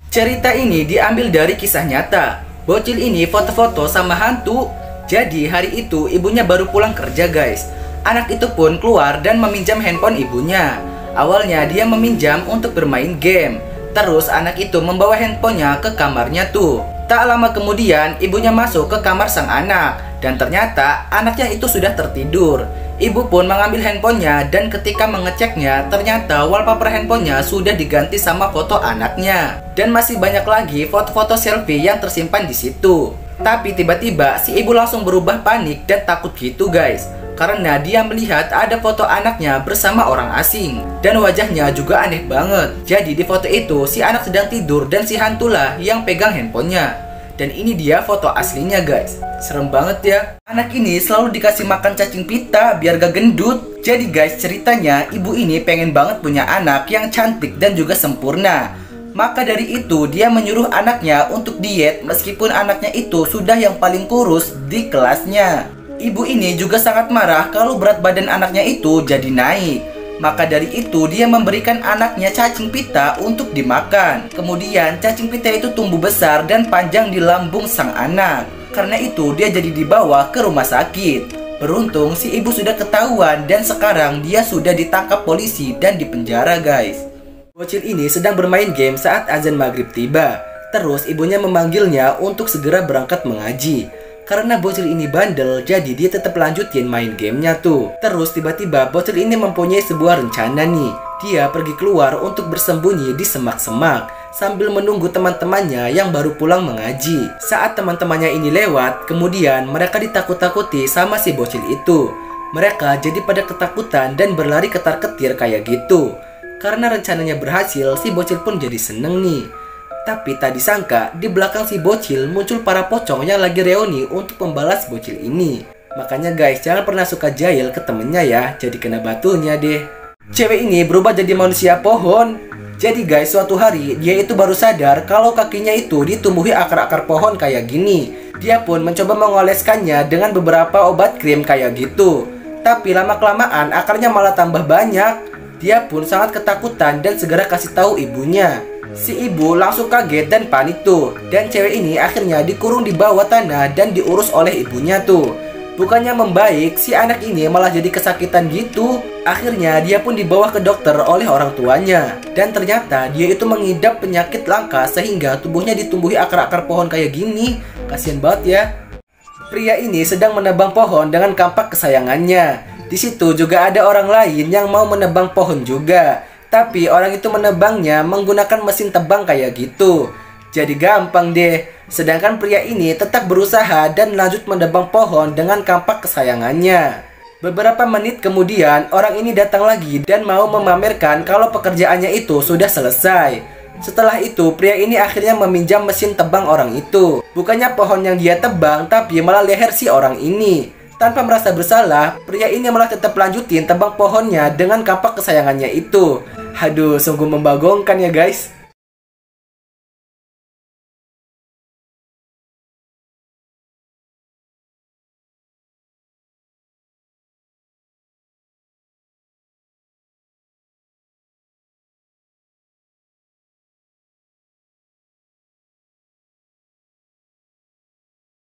Cerita ini diambil dari kisah nyata. Bocil ini foto-foto sama hantu. Jadi hari itu ibunya baru pulang kerja guys. Anak itu pun keluar dan meminjam handphone ibunya. Awalnya dia meminjam untuk bermain game. Terus anak itu membawa handphonenya ke kamarnya tuh. Tak lama kemudian ibunya masuk ke kamar sang anak. Dan ternyata anaknya itu sudah tertidur. Ibu pun mengambil handphonenya dan ketika mengeceknya ternyata wallpaper handphonenya sudah diganti sama foto anaknya. Dan masih banyak lagi foto-foto selfie yang tersimpan di situ. Tapi tiba-tiba si ibu langsung berubah panik dan takut gitu guys. Karena dia melihat ada foto anaknya bersama orang asing. Dan wajahnya juga aneh banget. Jadi di foto itu si anak sedang tidur dan si hantulah yang pegang handphonenya. Dan ini dia foto aslinya guys. Serem banget ya. Anak ini selalu dikasih makan cacing pita biar gak gendut. Jadi guys, ceritanya ibu ini pengen banget punya anak yang cantik dan juga sempurna. Maka dari itu dia menyuruh anaknya untuk diet meskipun anaknya itu sudah yang paling kurus di kelasnya. Ibu ini juga sangat marah kalau berat badan anaknya itu jadi naik. Maka dari itu dia memberikan anaknya cacing pita untuk dimakan. Kemudian cacing pita itu tumbuh besar dan panjang di lambung sang anak. Karena itu dia jadi dibawa ke rumah sakit. Beruntung si ibu sudah ketahuan dan sekarang dia sudah ditangkap polisi dan dipenjara guys. Bocil ini sedang bermain game saat azan maghrib tiba. Terus ibunya memanggilnya untuk segera berangkat mengaji. Karena bocil ini bandel, jadi dia tetap lanjutin main gamenya tuh. Terus tiba-tiba bocil ini mempunyai sebuah rencana nih. Dia pergi keluar untuk bersembunyi di semak-semak sambil menunggu teman-temannya yang baru pulang mengaji. Saat teman-temannya ini lewat, kemudian mereka ditakut-takuti sama si bocil itu. Mereka jadi pada ketakutan dan berlari ketar-ketir kayak gitu. Karena rencananya berhasil, si bocil pun jadi seneng nih. Tapi tak disangka, di belakang si bocil muncul para pocong yang lagi reuni untuk membalas bocil ini. Makanya guys, jangan pernah suka jahil ke temennya ya, jadi kena batunya deh. Cewek ini berubah jadi manusia pohon. Jadi guys, suatu hari dia itu baru sadar kalau kakinya itu ditumbuhi akar-akar pohon kayak gini. Dia pun mencoba mengoleskannya dengan beberapa obat krim kayak gitu. Tapi lama-kelamaan akarnya malah tambah banyak. Dia pun sangat ketakutan dan segera kasih tahu ibunya. Si ibu langsung kaget dan panik tuh. Dan cewek ini akhirnya dikurung di bawah tanah dan diurus oleh ibunya tuh. Bukannya membaik, si anak ini malah jadi kesakitan gitu. Akhirnya dia pun dibawa ke dokter oleh orang tuanya. Dan ternyata dia itu mengidap penyakit langka sehingga tubuhnya ditumbuhi akar-akar pohon kayak gini. Kasian banget ya. Pria ini sedang menebang pohon dengan kampak kesayangannya. Di situ juga ada orang lain yang mau menebang pohon juga. Tapi orang itu menebangnya menggunakan mesin tebang kayak gitu. Jadi gampang deh. Sedangkan pria ini tetap berusaha dan lanjut menebang pohon dengan kampak kesayangannya. Beberapa menit kemudian orang ini datang lagi dan mau memamerkan kalau pekerjaannya itu sudah selesai. Setelah itu pria ini akhirnya meminjam mesin tebang orang itu. Bukannya pohon yang dia tebang, tapi malah leher si orang ini. Tanpa merasa bersalah, pria ini malah tetap lanjutin tebang pohonnya dengan kampak kesayangannya itu. Aduh, sungguh membagongkan ya guys.